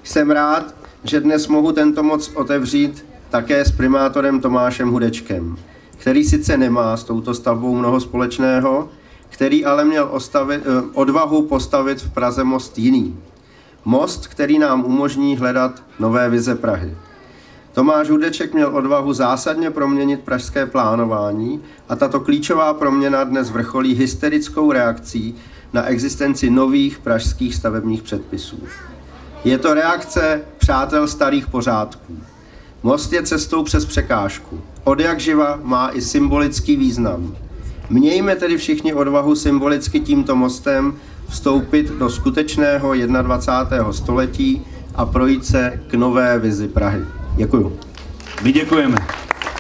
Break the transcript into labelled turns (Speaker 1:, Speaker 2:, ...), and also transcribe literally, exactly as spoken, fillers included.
Speaker 1: Jsem rád, že dnes mohu tento most otevřít také s primátorem Tomášem Hudečkem, který sice nemá s touto stavbou mnoho společného, který ale měl ostavit, odvahu postavit v Praze most jiný. Most, který nám umožní hledat nové vize Prahy. Tomáš Hudeček měl odvahu zásadně proměnit pražské plánování a tato klíčová proměna dnes vrcholí hysterickou reakcí na existenci nových pražských stavebních předpisů. Je to reakce přátel starých pořádků. Most je cestou přes překážku. Odjakživa má i symbolický význam. Mějme tedy všichni odvahu symbolicky tímto mostem vstoupit do skutečného dvacátého prvního století a projít se k nové vizi Prahy. Děkuju.
Speaker 2: My děkujeme.